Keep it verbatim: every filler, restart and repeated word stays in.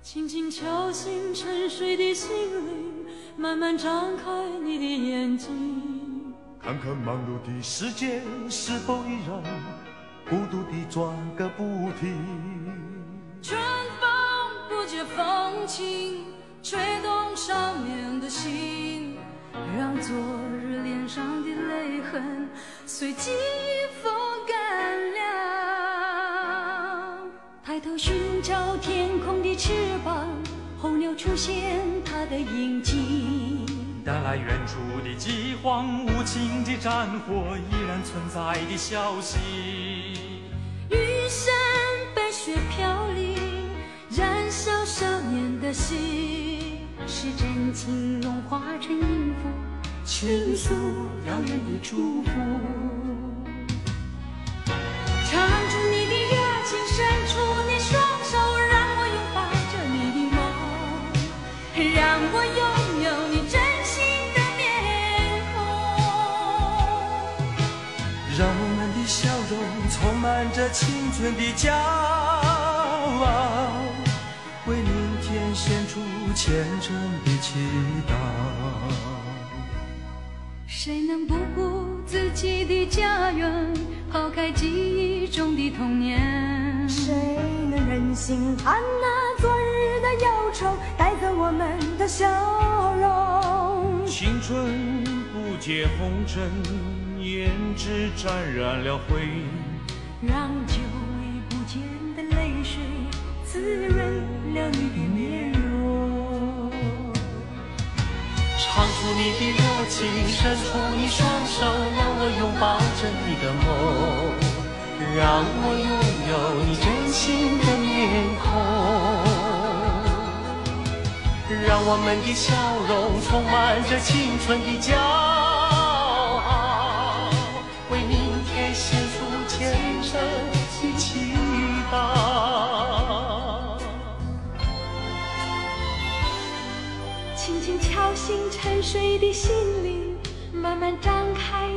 轻轻敲醒沉睡的心灵，慢慢张开你的眼睛， 看看忙碌的世界是否依然孤独地转个不停。 春风不解风情，吹动少年的心，让昨日脸上的泪痕随季风干了。抬头寻找天空的翅膀，候鸟出现它的影迹， 带来远处的饥荒，无情的战火依然存在的消息。 玉山白雪飘零，燃烧少年的心，是真情融化成音符，倾诉遥远的祝福。唱出你的热情，伸出你双手，让我拥抱着你的梦，让我拥有你真心的面孔， 让我们的笑容充满着青春的骄傲，为明天献出虔诚的祈祷。 谁能不顾自己的家园，抛开记忆中的童年？ 谁能忍心看那昨日的忧愁带走我们的笑容？ 青春不解红尘，胭脂沾染了灰， 让久已不见的泪水滋润了你的面容。 唱出你的热情，伸出你双手，让我拥抱着你的梦，让我拥有你真心的面孔，让我们的笑容充满着青春的骄傲，为明天献出虔诚的祈祷。 轻轻敲醒沉睡的心灵，慢慢张开